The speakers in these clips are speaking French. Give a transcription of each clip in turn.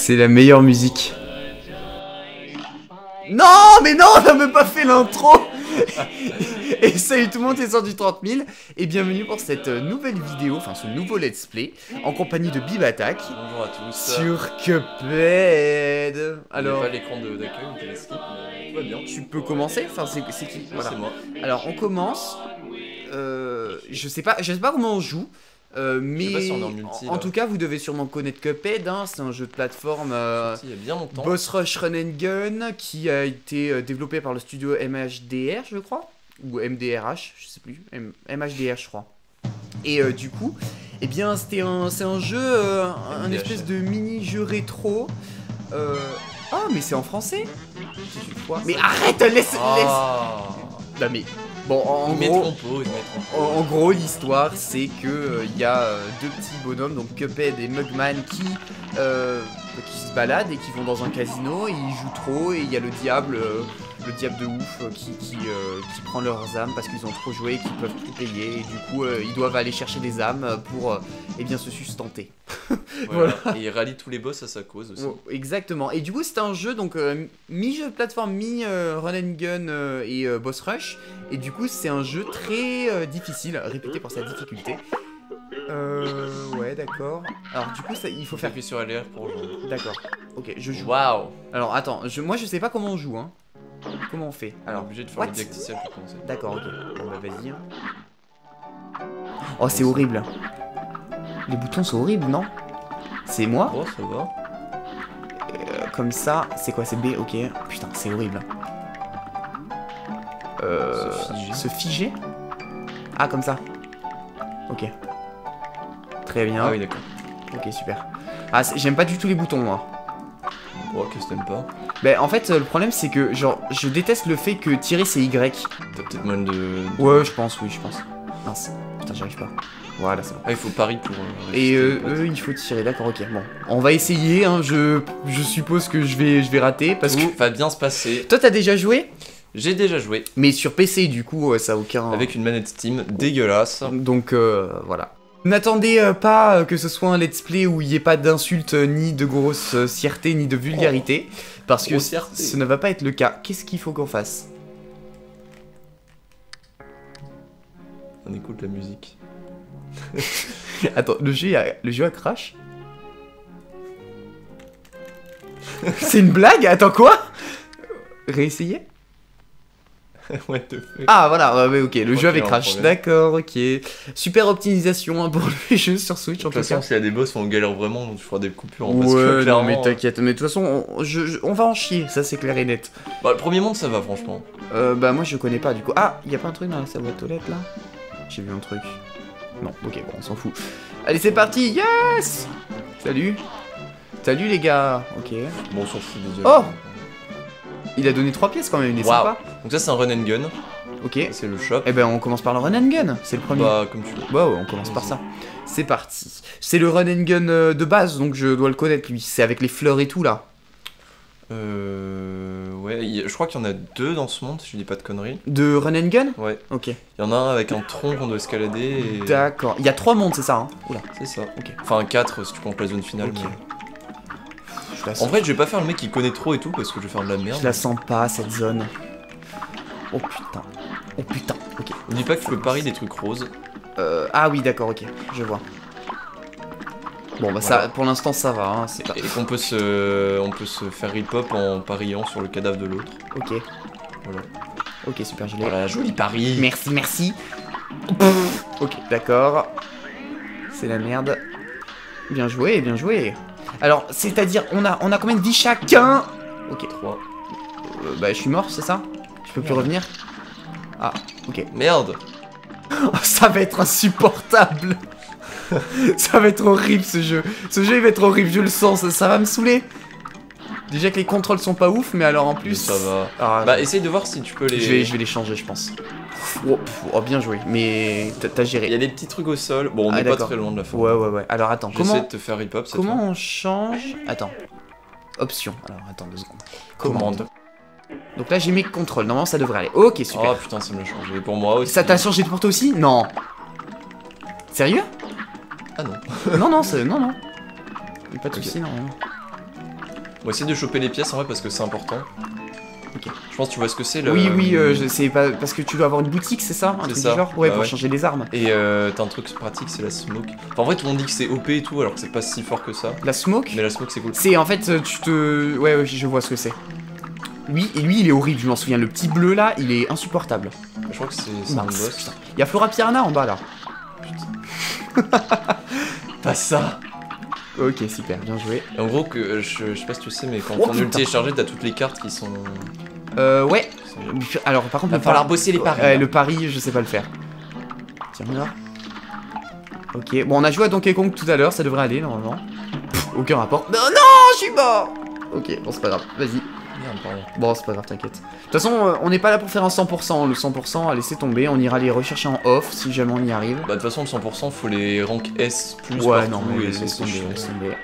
C'est la meilleure musique. Non, mais non, on n'a même pas fait l'intro. Et salut tout le monde, c'est Sort du 30 000 et bienvenue pour cette nouvelle vidéo, enfin ce nouveau let's play en compagnie de Bibatak. Bonjour à tous. Sur Cuphead. Alors, il n'y a pas l'écran d'accueil, on peut skip, mais tout va bien. Tu peux commencer. Enfin, c'est qui? Voilà. C'est moi. Alors, on commence. Je sais pas comment on joue. Mais je sais pas si on est en multi, en tout cas, vous devez sûrement connaître Cuphead. Hein, c'est un jeu de plateforme. Il y a bien longtemps. Boss Rush Run and Gun qui a été développé par le studio MHDR, je crois. Ou MDRH, je sais plus. MHDR, je crois. Et du coup, eh bien, c'est un jeu, un espèce de mini-jeu rétro. Ah, mais c'est en français. Mais arrête, laisse. Non mais bon, en gros, l'histoire, c'est que il y a deux petits bonhommes, donc Cuphead et Mugman, qui se baladent et qui vont dans un casino. Et ils jouent trop et il y a le diable de ouf qui prend leurs âmes parce qu'ils ont trop joué et qu'ils peuvent plus payer. Et du coup, ils doivent aller chercher des âmes pour eh bien se sustenter. Voilà. Et il rallie tous les boss à sa cause aussi. Oh, exactement. Et du coup, c'est un jeu donc mi-jeu de plateforme, mi-run and gun et boss rush. Et du coup, c'est un jeu très difficile, réputé pour sa difficulté. Ouais, d'accord. Alors, du coup, il faut faire. Appuyer sur LR pour jouer. D'accord. Ok, je joue. Waouh. Alors, attends, moi je sais pas comment on joue, hein. Comment on fait? Alors, obligé de faire le didacticiel pour commencer. D'accord, ok. Bon, bah, vas-y. Oh, c'est horrible. Les boutons sont horribles, non? C'est moi? Oh, ça va. Comme ça, c'est quoi? C'est B, ok. Putain, c'est horrible. Se figer? Ah, comme ça. Ok. Très bien. Ah oui, d'accord. Ok, super. Ah, j'aime pas du tout les boutons, moi. Oh, qu'est-ce que t'aimes pas? Bah, en fait, le problème, c'est que, genre, je déteste le fait que tirer, c'est Y. T'as peut-être mal de... Ouais, je pense, oui, je pense. Mince. Putain, j'y arrive pas. Voilà, c'est bon. Ah, il faut pari pour... Et eux, il faut tirer, d'accord, ok. Bon, on va essayer, hein, je suppose que je vais rater, parce que... va bien se passer. Toi, t'as déjà joué? J'ai déjà joué. Mais sur PC, du coup, ça a aucun... Avec une manette Steam dégueulasse. Donc, voilà. N'attendez pas que ce soit un let's play où il n'y ait pas d'insultes, ni de grossièreté, ni de vulgarité. Parce que ce ne va pas être le cas. Qu'est-ce qu'il faut qu'on fasse? On écoute la musique. Attends, le jeu a crash? C'est une blague? Attends, quoi? Réessayer? What the fuck? Ah voilà, ouais, ok, le jeu avait crash, d'accord, ok. Super optimisation hein, pour les jeux sur Switch en tout cas. De toute façon, s'il y a des boss où on galère vraiment, donc tu feras des coupures. Ouais, parce que, non mais t'inquiète, mais de toute façon, on va en chier, ça c'est clair et net. Bah le premier monde ça va franchement. Bah moi je connais pas du coup. Ah, y a pas un truc dans la salle de toilette là? J'ai vu un truc. Non, ok, bon, on s'en fout. Allez, c'est parti, yes! Salut. Salut les gars, ok. Bon, on s'en fout déjà. Oh! Il a donné 3 pièces quand même, il est sympa. Donc ça c'est un run and gun. Ok. C'est le shop. Eh ben on commence par le run and gun, c'est le premier. Bah comme tu veux. Bah ouais, on commence par ça. C'est parti. C'est le run and gun de base, donc je dois le connaître lui. C'est avec les fleurs et tout là. Ouais, je crois qu'il y en a 2 dans ce monde, si je dis pas de conneries. De run and gun? Ouais. Ok. Il y en a un avec un tronc qu'on doit escalader et... D'accord. Il y a 3 mondes, c'est ça hein? Oula. C'est ça. Ok. Enfin 4 si tu comptes la zone finale. Ok. Mais... En vrai, je vais pas faire le mec qui connaît trop et tout parce que je vais faire de la merde. Je la sens pas cette zone. Oh putain. Oh putain. Ok. N'oublie pas que tu peux parier des trucs roses. Ah oui, d'accord, ok. Je vois. Bon bah voilà. ça, pour l'instant ça va. Hein, et qu'on peut se faire rip-hop en pariant sur le cadavre de l'autre. Ok. Voilà. Ok, super, je l'ai. Voilà, joli pari. Merci, merci. Ok, d'accord. C'est la merde. Bien joué, bien joué. Alors, c'est-à-dire, on a combien de vies chacun? Ok. 3. Bah, je suis mort, c'est ça? Je peux plus revenir? Ah, ok. Merde. Oh, ça va être insupportable. Ça va être horrible, ce jeu. Ce jeu, il va être horrible, je le sens, ça va me saouler. Déjà que les contrôles sont pas ouf, mais alors en plus... Ça va. Ah, bah, essaye de voir si tu peux les... Je vais les changer, je pense. Oh, bien joué, mais t'as géré. Il y a des petits trucs au sol. Bon, on est pas très loin de la fin. Ouais. Alors attends, j'essaie de te faire hip-hop. Comment on change? Attends. Option. Alors attends 2 secondes. Commande. Donc là j'ai mes contrôles, normalement ça devrait aller. Ok, super. Oh putain, ça me l'a changé pour moi aussi. Ça t'a changé pour toi aussi? Non. Sérieux? Ah non. Non. Pas de soucis, non. On va essayer de choper les pièces en vrai parce que c'est important. Ok. Je pense que tu vois ce que c'est le... Oui, oui, c'est pas parce que tu dois avoir une boutique, c'est ça? Un truc ça. du genre? Ouais, Bah pour ouais. changer les armes. Et t'as un truc pratique, c'est la smoke. Enfin, en vrai, tout le monde dit que c'est OP et tout, alors que c'est pas si fort que ça. La smoke? Mais la smoke, c'est cool. C'est en fait, tu te. Ouais, ouais, je vois ce que c'est. Lui, il est horrible, je m'en souviens. Le petit bleu là, il est insupportable. Je crois que c'est un Mince, boss. putain. Il y a Flora Piranha en bas là. Pas ça. Ok, super, bien joué. Et en gros, que je sais pas si tu sais, mais quand Oh, ton ulti putain. est chargé, t'as toutes les cartes qui sont. Ouais. Alors, par contre, Va falloir bosser les paris. Le pari, je sais pas le faire. Tiens, là. Ok, bon, on a joué à Donkey Kong tout à l'heure, ça devrait aller normalement. Pff, aucun rapport. Non, non, je suis mort. Ok, bon, c'est pas grave, vas-y. Merde, pardon. Bon, c'est pas grave, t'inquiète. De toute façon, on n'est pas là pour faire un 100%. Le 100%, à laisser tomber. On ira les rechercher en off si jamais on y arrive. Bah, de toute façon, le 100%, faut les rank S plus Ouais, partout, non, mais et laisse c'est tomber, chiant. laisse tomber.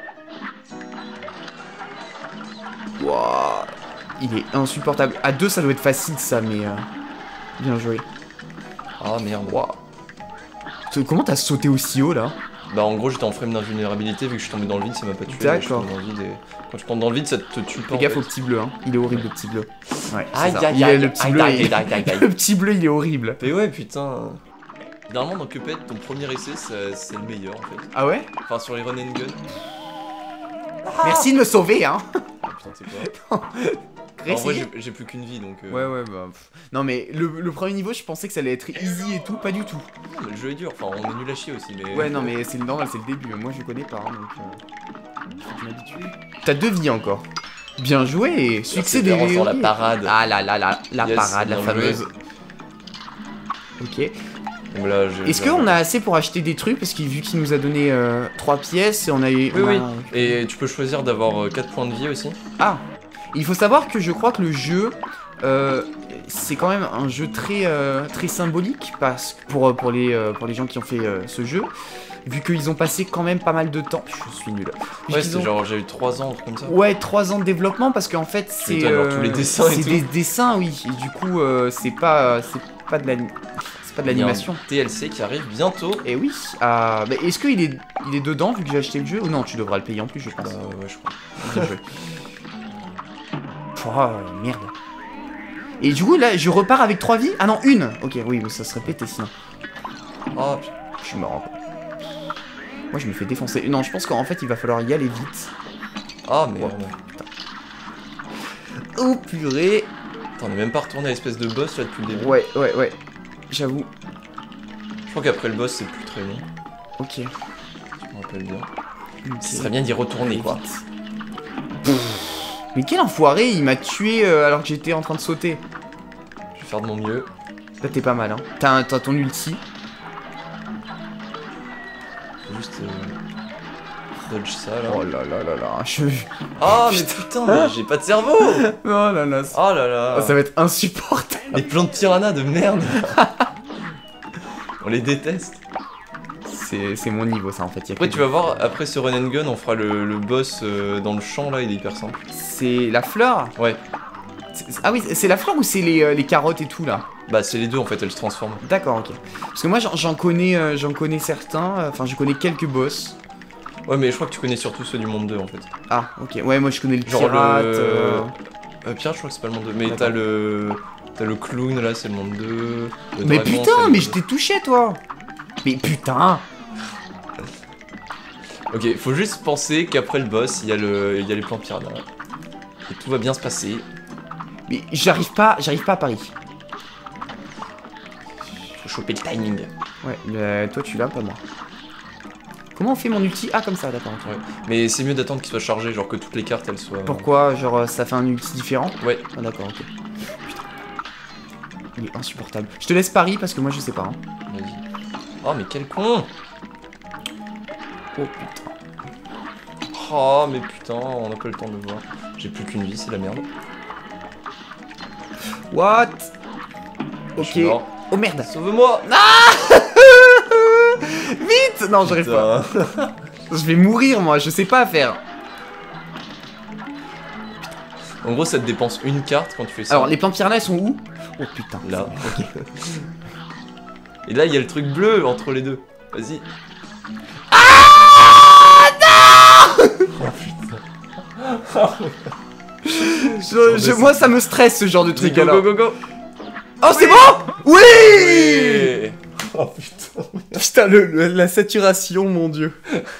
Wouah, il est insupportable. À 2, ça doit être facile, ça, mais... bien joué. Ah merde. Wouah. Comment t'as sauté aussi haut, là? Bah, en gros, j'étais en frame d'invulnérabilité, vu que je suis tombé dans le vide, ça m'a pas tué. D'accord. Je suis tombé dans le vide et... Quand tu tombes dans le vide, ça te tue pas. Fais gaffe au petit bleu, hein. Il est horrible, le petit bleu. Ouais, c'est Aïe, ça. aïe, aïe, Le petit aïe, bleu, aïe, il- aïe, aïe, aïe. le petit bleu, il est horrible. Mais ouais, putain. Généralement, dans Cuphead, ton premier essai, c'est le meilleur, en fait. Ah ouais? Enfin, sur les run and gun. Merci de me sauver, hein. Ah, putain, c'est quoi? En vrai, j'ai plus qu'une vie, donc... Ouais, ouais, bah... Non, mais le premier niveau, je pensais que ça allait être easy et tout, pas du tout. Non, mais le jeu est dur. Enfin, on est nul à chier aussi, mais... Ouais, non, mais c'est normal, c'est le début. Moi, je connais pas, hein, donc... Faut que je m'habitue. T'as 2 vies encore. Bien joué. Succès des Persévérance dans la VOD. parade. Ah là là là, la Yes, parade, la bien fameuse. joué. Ok. Donc là, Est-ce qu'on a assez pour acheter des trucs? Parce que vu qu'il nous a donné 3 pièces, et on a eu... Oui, on a- oui. Et tu peux choisir d'avoir 4 points de vie aussi. Ah. Il faut savoir que je crois que le jeu... c'est quand même un jeu très symbolique parce que pour les gens qui ont fait ce jeu, vu qu'ils ont passé quand même pas mal de temps. Je suis nul. Vu Ouais, qu'ils c'est ont- genre, j'ai eu 3 ans, un truc comme ça. Ouais, 3 ans de développement parce qu'en fait c'est m'étonnes, genre, tous les dessins et c'est tout. des dessins, oui. Et du coup c'est pas de l'animation. Il y a un TLC qui arrive bientôt. Et oui. Bah, est-ce qu'il est dedans vu que j'ai acheté le jeu ou non? Tu devras le payer en plus, je pense. Ouais, je crois. Bien joué. Oh merde. Et du coup là je repars avec 3 vies. Ah non, une. Ok, oui, mais ça serait pété sinon. Oh, putain. Je suis mort. Moi je me fais défoncer. Non, je pense qu'en fait il va falloir y aller vite. Ah, merde. Oh purée. Attends, on est même pas retourné à l'espèce de boss là depuis le début. Ouais, ouais, ouais. J'avoue. Je crois qu'après le boss, c'est plus très long. Ok. Je me rappelle bien. Ok. Ce serait bien d'y retourner, quoi. Mais quel enfoiré, il m'a tué alors que j'étais en train de sauter. Je vais faire de mon mieux. Là t'es pas mal, hein. T'as ton ulti. Faut juste dodge ça là. Oh là là là là. Oh, mais putain, mais j'ai pas de cerveau. Oh là là. Oh là là. Ça va être insupportable. Les plans de piranha de merde. On les déteste. C'est mon niveau ça en fait. Y a Après que tu vas voir, après ce run and gun, on fera le boss dans le champ là, il est hyper simple. C'est la fleur. Ouais. Ah oui, c'est la fleur ou c'est les carottes et tout là? Bah c'est les deux en fait, elles se transforment. D'accord, ok. Parce que moi j'en connais certains, enfin je connais quelques boss. Ouais, mais je crois que tu connais surtout ceux du monde 2 en fait. Ah, ok. Ouais, moi je connais le Genre pirate. Pierre, je crois que c'est pas le monde 2, mais D'accord. t'as le clown là, c'est le monde 2. Le Mais dragon, c'est putain, le mais monde je t'ai touché toi. Mais putain. 2. Ok, faut juste penser qu'après le boss, il y a les plans piranha. Et tout va bien se passer. Mais j'arrive pas à Paris. Faut choper le timing. Ouais, mais toi tu l'as, pas moi. Comment on fait mon ulti? Ah, comme ça, d'accord. ok. Ouais. Mais c'est mieux d'attendre qu'il soit chargé, genre que toutes les cartes elles soient. Pourquoi? Genre ça fait un ulti différent? Ouais. Ah d'accord, ok. Putain. Il est insupportable. Je te laisse Paris parce que moi je sais pas. Hein. Vas-y. Oh, mais quel con! Oh putain. Oh, mais putain, on a pas le temps de le voir. J'ai plus qu'une vie, c'est la merde. What? Je Ok. suis mort. Oh merde. Sauve-moi! Vite! Non, j'arrive pas. Putain. Je vais mourir moi, je sais pas faire. En gros, ça te dépense une carte quand tu fais ça. Alors les plans piranha elles sont où? Oh putain. Là. Et là, il y a le truc bleu entre les deux. Vas-y. Ah non! Oh putain. Moi, ça me stresse ce genre de truc. Go, Alors. go, go, go. Oh, c'est bon. Oui. Oui. Oh putain. Putain, la saturation, mon dieu.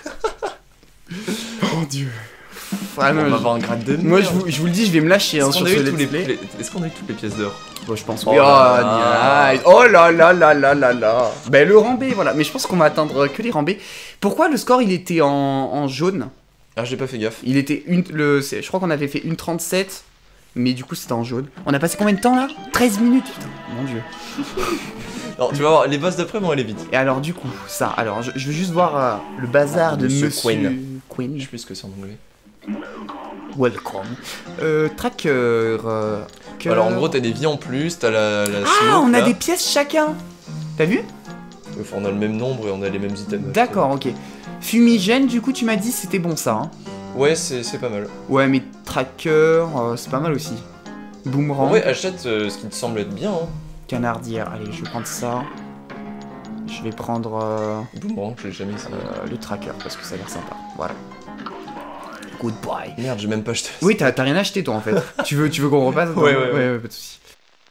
Mon dieu. Ah, non, On va avoir un grade de moi, merde. je vous le dis, je vais me lâcher hein, Est-ce sur qu'on ce a eu let's tous les play. Est-ce qu'on a eu toutes les pièces d'or? Bon, je pense Oh oui. là là. Nice. Oh là là là là là là. Ben, le rang B, voilà. Mais je pense qu'on va atteindre que les rangs B. Pourquoi le score, il était en jaune? Ah, j'ai pas fait gaffe. Il était je crois qu'on avait fait 1,37. Mais du coup, c'était en jaune. On a passé combien de temps, là? 13 minutes, putain. Mon dieu. Alors, tu vas voir, les boss d'après vont aller vite. Et alors, du coup, ça. Alors, je veux juste voir le bazar de Monsieur Monsieur Quinn. Je sais plus ce que c'est en anglais. Welcome. Tracker. Que- Alors, en gros, t'as des vies en plus, t'as la Ah, smoke, on a là. des pièces chacun. T'as vu? Enfin, on a le même nombre et on a les mêmes items. D'accord, ok. Fumigène, du coup, tu m'as dit c'était bon ça. Hein. Ouais, c'est pas mal. Ouais, mais tracker, c'est pas mal aussi. Boomerang, En vrai, achète ce qui te semble être bien. Hein. canardière. Allez, je vais prendre ça. Je vais prendre Boomerang, je l'ai jamais essayé. le tracker parce que ça a l'air sympa. Voilà. Goodbye. Merde, j'ai même pas acheté. Oui, t'as rien acheté toi en fait. tu veux qu'on repasse? Ouais, pas de soucis.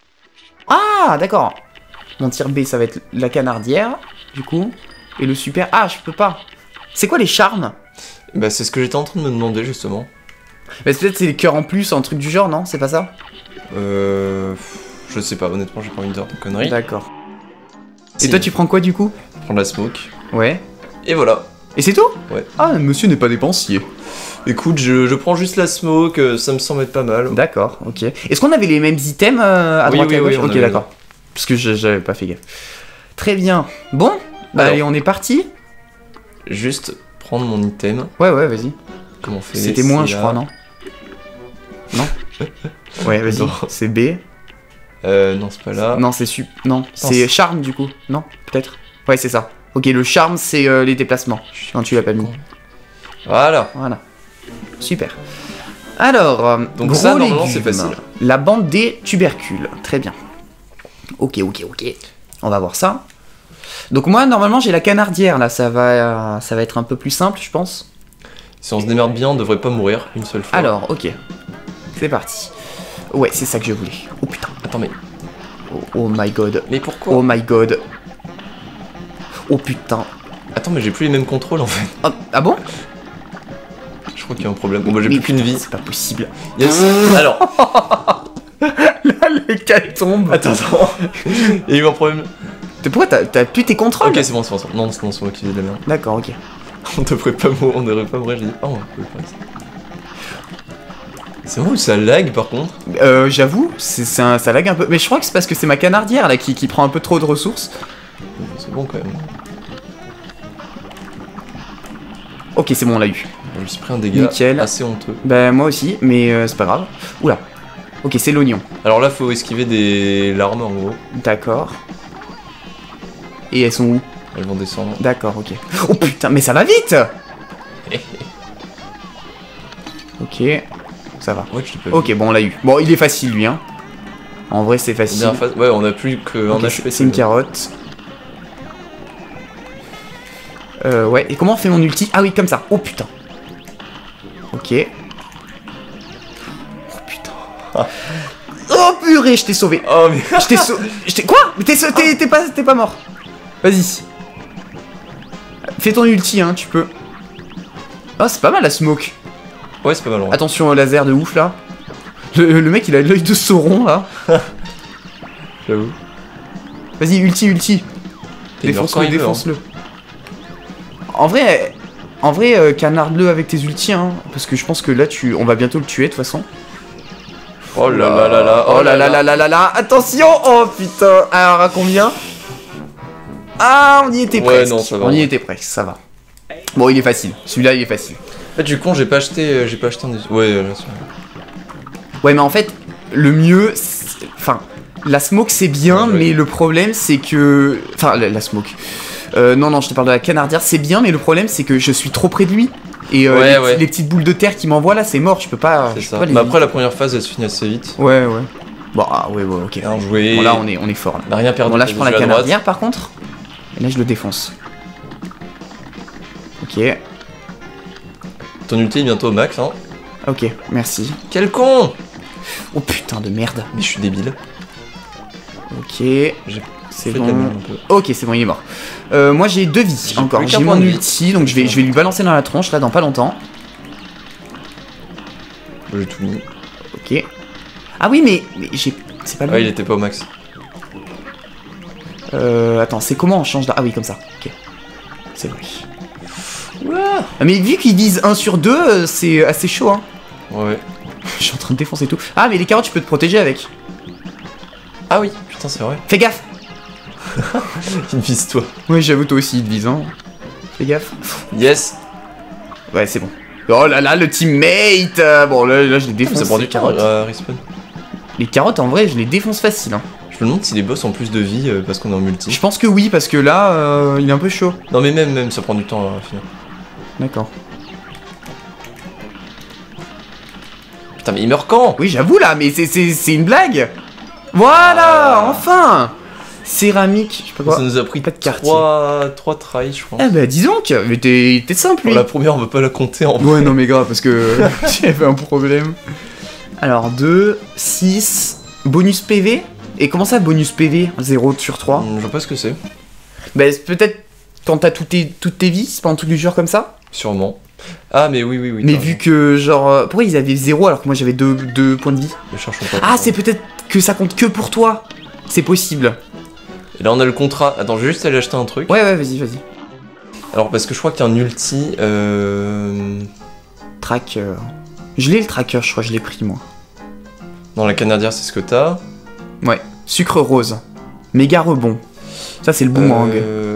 Ah, d'accord. Mon tir B, ça va être la canardière, du coup. Et le super. Ah, je peux pas. C'est quoi les charmes? Bah, c'est ce que j'étais en train de me demander justement. Bah, peut-être c'est les cœurs en plus, un truc du genre, non? C'est pas ça? Je sais pas, honnêtement, j'ai pas envie de dire de conneries. D'accord. Et Si, toi, tu prends quoi du coup? prendre la smoke. Ouais. Et voilà. Et c'est tout? Ouais. Ah, monsieur n'est pas dépensier. Écoute, je prends juste la smoke, ça me semble être pas mal. D'accord, ok. Est-ce qu'on avait les mêmes items à Oui, droite et à oui, gauche? oui, on Ok, avait d'accord. Parce que j'avais pas fait gaffe. Très bien. Bon, bah Alors. allez, on est parti. Juste prendre mon item. Ouais, vas-y. Comment on fait C'était c'est moins, je là. crois, non? Non? Ouais, vas-y. Non. C'est B. Non, c'est pas là. Non, c'est Non, c'est c'est- charme du coup. Non, peut-être. Ouais, c'est ça. Ok, le charme, c'est les déplacements. Quand tu l'as pas mis. Voilà. Voilà. Super. Alors, Donc gros ça, normalement, légumes. c'est facile. La bande des tubercules. Très bien. Ok. On va voir ça. Donc moi, normalement, j'ai la canardière, là. Ça va être un peu plus simple, je pense. Si on se démerde bien, on devrait pas mourir une seule fois. Alors, ok. C'est parti. Ouais, c'est ça que je voulais. Oh putain. Attends, mais Oh my god. mais pourquoi Oh my god. Oh putain. Attends, mais j'ai plus les mêmes contrôles en fait. Ah bon? Je crois qu'il y a un problème. Bon, bah, j'ai Mais plus qu'une vie. C'est pas possible. Yes. Alors, Là, l'hécatombe. attends. Il y a eu un problème. Pourquoi t'as plus tes contrôles? Ok, c'est bon. Non, c'est moi qui faisais de la merde. D'accord, ok. On devrait pas mourir. J'ai dit, oh, on peut faire ça. C'est moi où ça lag par contre. J'avoue, ça lag un peu. Mais je crois que c'est parce que c'est ma canardière là qui prend un peu trop de ressources. C'est bon quand même. Ok, c'est bon, on l'a eu. Je me suis pris un dégât Nickel. assez honteux. Bah, moi aussi, mais c'est pas grave. Oula. Ok, c'est l'oignon. Alors là, faut esquiver des larmes en gros. D'accord. Et elles sont où? Elles vont descendre. D'accord, ok. Oh putain, mais ça va vite! Ok, ça va. Ouais, je t'ai pas vu. Ok, bon, on l'a eu. Bon, il est facile lui, hein. En vrai, c'est facile. Bien face. Ouais, on a plus qu'un Ok, HP. c'est une carotte. Ouais, et comment on fait mon ulti? Ah oui, comme ça. Oh putain. Ok. Oh putain. Oh purée, je t'ai sauvé. Oh mais. Je t'ai sauvé. Quoi? Mais t'es pas mort. Vas-y. Fais ton ulti, hein, tu peux. Oh, c'est pas mal la smoke. Ouais, c'est pas mal. Ouais. Attention au laser de ouf là. Le mec, il a l'œil de Sauron là. J'avoue. Vas-y, ulti. T'es mort quand il veut, Défonce-le. En vrai, canarde-le avec tes ultis, hein. Parce que je pense que là, on va bientôt le tuer de toute façon. Oh là là là là. Oh là là là là là là. Attention. Oh putain. Alors à combien? Ah, on y était Ouais, presque. non, ça va, On y ouais. était presque, ça va. Bon, il est facile. Celui-là, il est facile. En fait, du con, j'ai pas acheté un. Ouais, là, c'est vrai. Ouais, mais en fait, le mieux, enfin, la smoke c'est bien, Ouais. mais le problème c'est que, enfin, la smoke. Non, je te parle de la canardière, c'est bien, mais le problème c'est que je suis trop près de lui. Et Ouais. les petites boules de terre qui m'envoient là, c'est mort, je peux pas. C'est je peux ça. pas les Mais après, éviter. la première phase, elle se finit assez vite. Ouais. Bon, ouais, ok. Bien joué. Bon, là, on est fort. Là. On a rien perdu. Bon, là, je prends la à droite. canardière par contre. Et là, je le défonce. Ok. Ton ulti est bientôt au max, hein. Ok, merci. Quel con! Oh putain de merde. Mais je suis débile. Ok, c'est Fait de la bon. merde un peu. Ok, c'est bon, il est mort. Moi j'ai 2 vies J'ai encore. plus J'ai qu'un mon point de vie. ulti, donc je vais lui balancer dans la tronche là dans pas longtemps. J'ai tout mis. Ok. Ah oui, mais j'ai. C'est pas le Ah, il bon. était pas au max. Attends, c'est comment on change de. Ah oui, comme ça. Ok. C'est vrai. Ouah. Ah, mais vu qu'ils disent 1 sur 2, c'est assez chaud, hein. Ouais. Je suis en train de défoncer tout. Ah, mais les carottes, tu peux te protéger avec. Ah oui, putain, c'est vrai. Fais gaffe. Il vise toi. Oui, j'avoue, toi aussi, il te vise, hein. Fais gaffe. Yes. Ouais, c'est bon. Oh là là, le teammate. Bon, là je les défonce. Ça prend les du temps carottes. à respawn. Les carottes, en vrai, je les défonce facile, hein. Je me demande si les boss ont plus de vie parce qu'on est en multi. Je pense que oui, parce que là, il est un peu chaud. Non mais même ça prend du temps à finir. D'accord. Putain mais il meurt quand? Oui, j'avoue, là, mais c'est une blague. Voilà, enfin. Céramique, je sais pas quoi. Ça nous a pris Pas de quartier. 3 tries je pense. Ah bah dis donc, mais t'es simple, lui. Pour la première on va pas la compter en Ouais, non, mais grave, parce que j'avais un problème. Alors, 2, 6, bonus PV. Et comment ça, bonus PV 0 sur 3? Je vois pas ce que c'est. Bah, c'est peut-être quand t'as toutes tes vies, c'est pas un truc du genre comme ça? Sûrement. Ah mais oui. Mais t'as vu raison. que, genre, pourquoi ils avaient 0 alors que moi j'avais 2 points de vie? Mais cherchons pas. Ah, c'est peut-être que ça compte que pour toi. C'est possible. Et là on a le contrat. Attends, je vais juste aller acheter un truc. Ouais, vas-y. Alors parce que je crois qu'il y a un ulti. Tracker. Je l'ai le tracker, je crois, je l'ai pris moi. Dans la canardière c'est ce que t'as. Ouais. Sucre rose. Méga rebond. Ça, c'est le boomerang.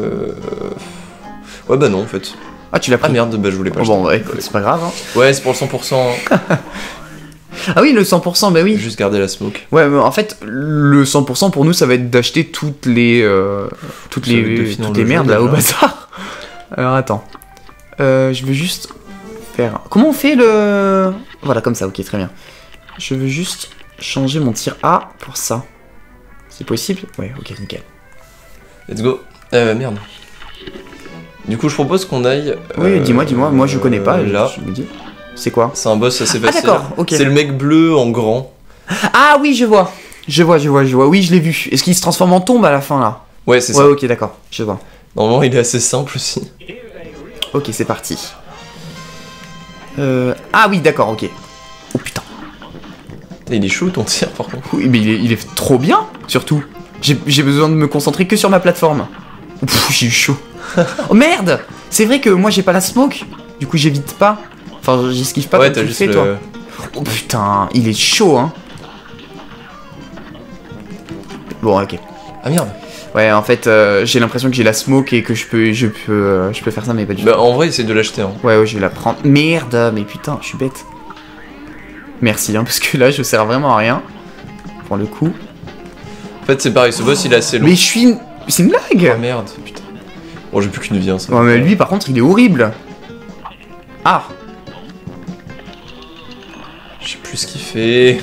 Ouais bah non en fait. Ah, tu l'as Ah pris. merde, bah je voulais pas Oh, acheter. bon, ouais, écoute, c'est pas grave. Hein. Ouais c'est pour le 100%. Ah oui, le 100%, bah oui. Juste garder la smoke. Ouais, mais en fait, le 100% pour nous, ça va être d'acheter toutes les merdes là au bazar. Alors attends. Je veux juste faire. Comment on fait le. Voilà, comme ça, ok, très bien. Je veux juste changer mon tir A pour ça. C'est possible? Ouais, ok, nickel. Let's go. Merde. Du coup, je propose qu'on aille. Oui, dis-moi, moi je connais pas. Là. Je me dis. C'est quoi? C'est un boss assez Ah, facile. d'accord, ok. C'est le mec bleu en grand. Ah oui, je vois. Je vois. Oui, je l'ai vu. Est-ce qu'il se transforme en tombe à la fin là? Ouais, c'est Ouais, ça. ok, d'accord. Je vois. Normalement, il est assez simple aussi. Ok, c'est parti. Ah oui, d'accord, ok. Oh putain. Putain, il est chaud ton tir par contre. Oui, mais il est trop bien, surtout. J'ai besoin de me concentrer que sur ma plateforme. Pff, j'ai eu chaud. Oh merde! C'est vrai que moi j'ai pas la smoke. Du coup, j'évite pas. Enfin, j'esquive pas Ouais, comme t'as tu le juste fais, le. toi. Oh putain, il est chaud, hein. Bon, ok. Ah merde. Ouais, en fait, j'ai l'impression que j'ai la smoke et que je peux faire ça, mais pas du tout. Bah, en vrai, essaye de l'acheter. Hein. Ouais, je vais la prendre. Merde, mais putain, je suis bête. Merci, hein, parce que là, je sers vraiment à rien. Pour le coup. En fait, c'est pareil, ce boss il est assez long. Mais je suis. C'est une blague! Oh merde, putain. Bon, j'ai plus qu'une vie, hein, ça. Ouais, mais lui, par contre, il est horrible. Ah! Je sais plus ce qu'il fait.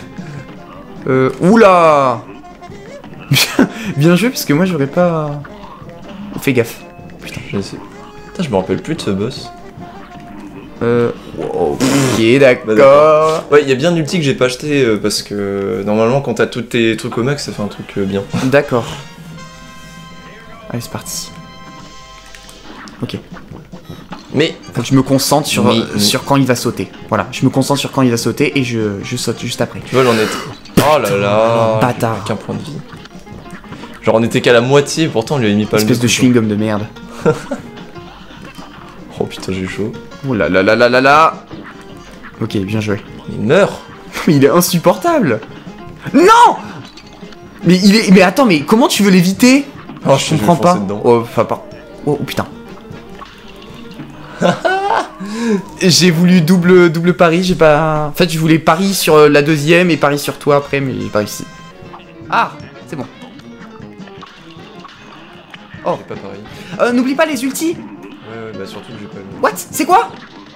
Oula! Bien joué, parce que moi, j'aurais pas. Fais gaffe. Je sais. Putain, je me rappelle plus de ce boss. Ok, d'accord. Ouais, il y a bien l'ulti que j'ai pas acheté parce que normalement, quand t'as tous tes trucs au max, ça fait un truc bien. D'accord. Allez, c'est parti. Ok. Mais. Faut que je me concentre sur, Mais- sur quand il va sauter. Voilà, je me concentre sur quand il va sauter et je saute juste après. Tu vois, j'en étais. Oh là là! Bâtard. Qu'un point de vie. Genre, on était qu'à la moitié, pourtant on lui a mis pas le Espèce de chewing-gum de merde. Oh putain, j'ai chaud. Oh là là là là là là. Ok, bien joué. Il meurt! Mais il est insupportable. Non. Mais il est. Mais attends, mais comment tu veux l'éviter? Oh, Je comprends pas. Dedans. Oh, enfin pas. Oh, putain. J'ai voulu double pari, j'ai pas. En fait, je voulais pari sur la deuxième et pari sur toi après, mais j'ai pas réussi. Ah, c'est bon. Oh. J'ai pas pareil. N'oublie pas les ultis. Ouais, bah surtout que j'ai pas le. What? C'est quoi?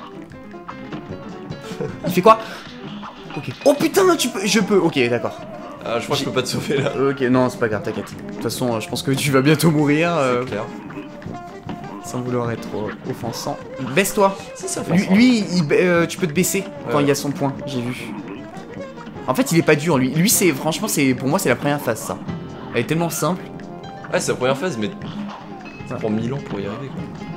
Il fait quoi? Ok. Oh putain, je peux. Ok, d'accord. Ah, je crois que je peux pas te sauver là. Ok, non, c'est pas grave, t'inquiète. De toute façon, je pense que tu vas bientôt mourir. C'est clair. Sans vouloir être offensant. Baisse-toi. Si, ça fait Lui, tu peux te baisser quand il y a son point, j'ai vu. En fait, il est pas dur, lui. Lui, c'est franchement, pour moi, c'est la première phase, ça. Elle est tellement simple. Ouais, c'est la première phase, mais ça prend 1000 ans pour y arriver,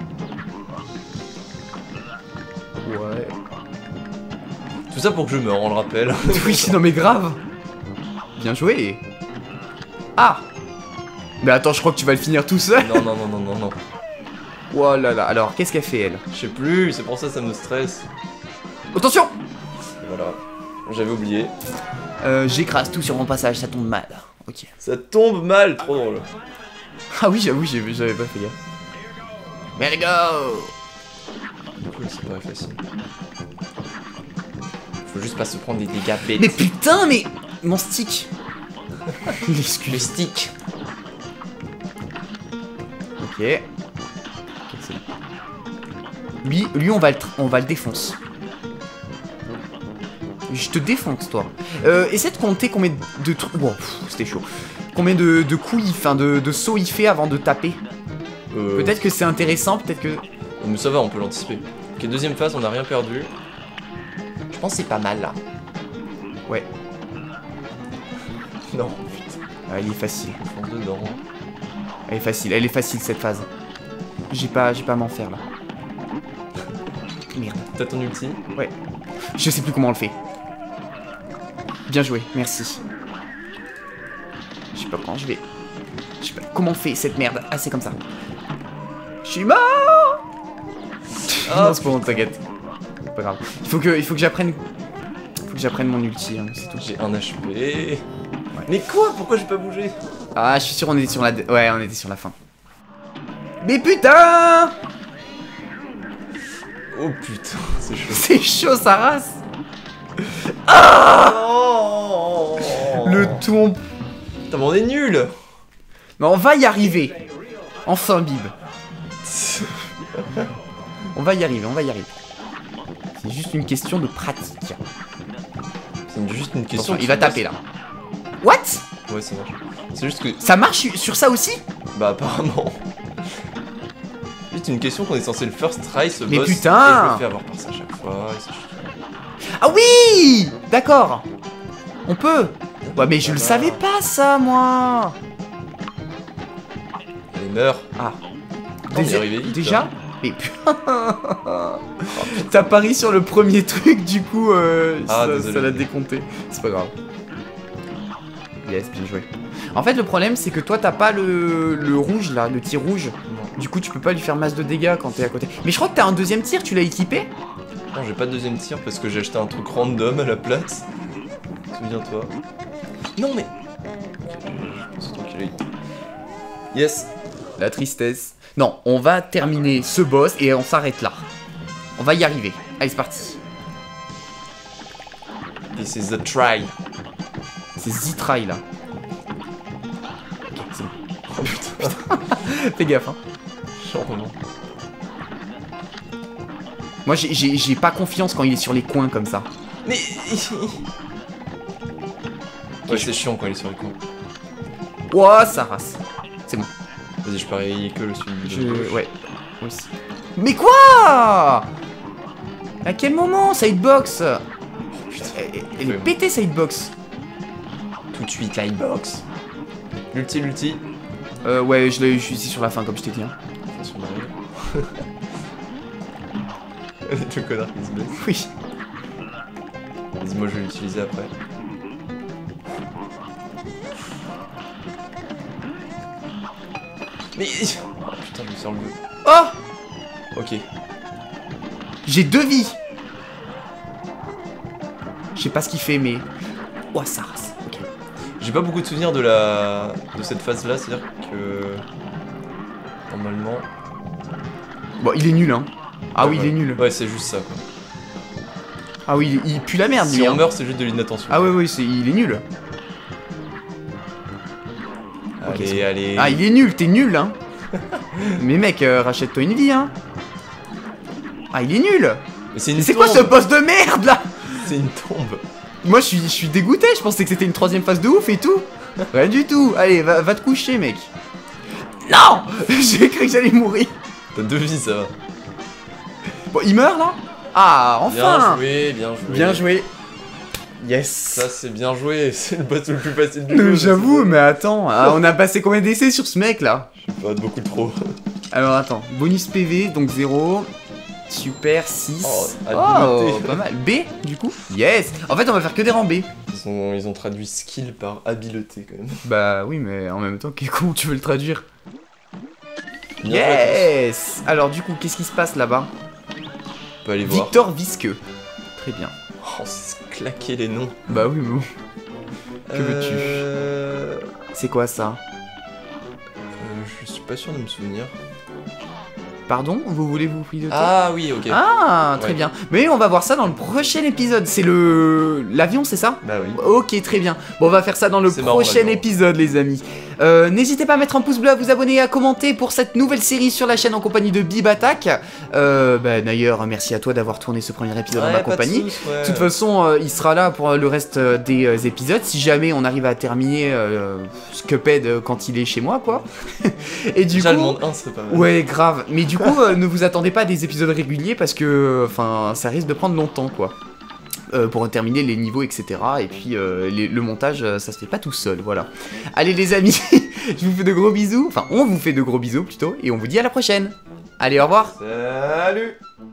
quoi. Ouais. Tout ça pour que je meure, on le rappelle. Oui, non mais grave. Bien joué. Ah. Mais attends, je crois que tu vas le finir tout seul. Non, non, non, non, non, non. Oh là là, alors, qu'est-ce qu'elle fait, elle? Je sais plus, c'est pour ça me stresse. Attention. Et voilà, j'avais oublié. J'écrase tout sur mon passage, ça tombe mal. Ok. Ça tombe mal, trop drôle. Ah oui, j'avoue, j'avais pas fait gaffe. Let's go. Cool, c'est pas facile. Faut juste pas se prendre des dégâts bêtes. Mais putain, mais... Mon stick. L'excuse. Le stick. Ok. Ok, c'est bon. Lui, on va le défoncer. Je te défonce, toi. Essaie de compter combien de trucs... Wow, c'était chaud. Combien de coups de sauts il fait avant de taper. Peut-être que c'est intéressant, peut-être que... Mais ça va, on peut l'anticiper. Ok, deuxième phase, on n'a rien perdu. Je pense que c'est pas mal, là. Ouais. Non, putain. Ah, il est facile. On est dedans. Elle est facile cette phase. J'ai pas à m'en faire, là. Merde. T'as ton ulti? Ouais. Je sais plus comment on le fait. Bien joué, merci. Je sais pas quand je vais... Je sais pas comment on fait cette merde. Ah, c'est comme ça. Je suis mort. Ah, non, c'est pas bon, t'inquiète. Pas grave. Il faut que j'apprenne... Faut que j'apprenne mon ulti, hein, c'est tout. J'ai un HP. Ouais. Mais quoi? Pourquoi j'ai pas bougé? Ah, je suis sûr on était sur la... Ouais, on était sur la fin. Mais putain! Oh putain, c'est chaud. C'est chaud, sa race. Ah! Oh Le ton... Putain, mais on est nul. Mais on va y arriver. Enfin, Bib. On va y arriver, on va y arriver. C'est juste une question de pratique. C'est juste une question. Attention, il va taper là. What? Ouais, ça marche. C'est juste que. Ça marche sur ça aussi? Bah, apparemment. Juste une question qu'on est censé le first try ce Mais boss. putain! Et je le fais avoir par ça à chaque fois. Et c'est juste... Ah oui! D'accord. On peut. Ouais, mais je le savais pas ça, moi. Allez, meurs. Ah. On y est arrivé vite. Déjà? Là. Mais putain. T'as parié sur le premier truc, du coup, ça l'a décompté. C'est pas grave. Yes, bien joué. En fait, le problème, c'est que toi, t'as pas le rouge, là, le tir rouge. Non. Du coup, tu peux pas lui faire masse de dégâts quand t'es à côté. Mais je crois que t'as un deuxième tir, tu l'as équipé? Non, j'ai pas de deuxième tir parce que j'ai acheté un truc random à la place. Souviens-toi. Non, mais. Ok, c'est toi qui l'as eu. Yes. La tristesse. Non, on va terminer ce boss et on s'arrête là. On va y arriver. Allez, c'est parti. This is the try. C'est Z-Try, là. Ok, c'est bon. Oh putain. Fais gaffe, hein. Charmant. Moi, j'ai pas confiance quand il est sur les coins comme ça. Mais. Ouais, c'est chiant quand il est sur les coins. Ouah, ça race. C'est bon. Vas-y, je parie que le suivi. Ouais, moi aussi. Mais quoi? À quel moment, sa hitbox? Oh putain. Elle est pétée, sa hitbox. Tout de suite, la hitbox. L'ulti. Ouais, je suis ici sur la fin, comme je t'ai dit. Hein. Attention d'arriver. Le connard qui se blesse. Oui. Vas-y, moi je vais l'utiliser après. Mais. Oh putain, je me sers le bleu. Oh! Ok. J'ai 2 vies. Je sais pas ce qu'il fait, mais... Ouah, ça race. Ok. J'ai pas beaucoup de souvenirs de cette phase là, c'est-à-dire que. Normalement. Bon, il est nul, hein. Ah oui, ouais. il est nul. Ouais, c'est juste ça quoi. Ah oui, il pue la merde, Si lui. on Hein. meurt, c'est juste de l'inattention. Ah oui, il est nul. Allez, Ok, allez. Ah, il est nul, t'es nul, hein. Mais mec, rachète-toi une vie, hein. Ah, il est nul. Mais c'est une C'est quoi tombe. ce boss de merde, là? C'est une tombe. Moi, je suis dégoûté. Je pensais que c'était une 3ème phase de ouf et tout. Rien du tout. Allez, va te coucher, mec. Non. J'ai cru que j'allais mourir. T'as 2 vies, ça va. Bon, il meurt là? Ah, enfin! Bien joué, bien joué. Bien joué. Yes. Ça, c'est bien joué. C'est le boss le plus facile du jeu. J'avoue, mais attends, on a passé combien d'essais sur ce mec là? Je sais pas, beaucoup trop. Alors attends, bonus PV, donc 0. Super, 6. Oh, pas mal. B, du coup? Yes. En fait, on va faire que des rangs B. Ils ont traduit skill par habileté, quand même. Bah oui, mais en même temps, comment tu veux le traduire? Bien Yes. Alors du coup, qu'est-ce qui se passe là-bas? On peut aller voir. Victor Visqueux. Très bien. Oh, c'est claquer les noms. Bah oui, mais bon. Que veux-tu? C'est quoi ça? Je suis pas sûr de me souvenir. Pardon? Vous voulez vous piloter? Ah oui, ok. Ah, très Ouais. bien. Mais on va voir ça dans le prochain épisode. C'est l'avion, c'est ça? Bah oui. Ok, très bien. Bon, on va faire ça dans le C'est marrant, prochain l'avion. épisode, les amis. N'hésitez pas à mettre un pouce bleu, à vous abonner et à commenter pour cette nouvelle série sur la chaîne en compagnie de Bib Attack. D'ailleurs, merci à toi d'avoir tourné ce premier épisode en ma compagnie. De toute façon, il sera là pour le reste des épisodes. Si jamais on arrive à terminer Cuphead quand il est chez moi, quoi. Et du Déjà, coup, le monde 1 serait pas mal. ouais, grave. Mais du coup, ne vous attendez pas à des épisodes réguliers parce que, enfin, ça risque de prendre longtemps, quoi. Pour terminer les niveaux, etc. Et puis le montage, ça se fait pas tout seul, voilà. Allez les amis, je vous fais de gros bisous. Enfin, on vous fait de gros bisous plutôt. Et on vous dit à la prochaine. Allez, au revoir. Salut.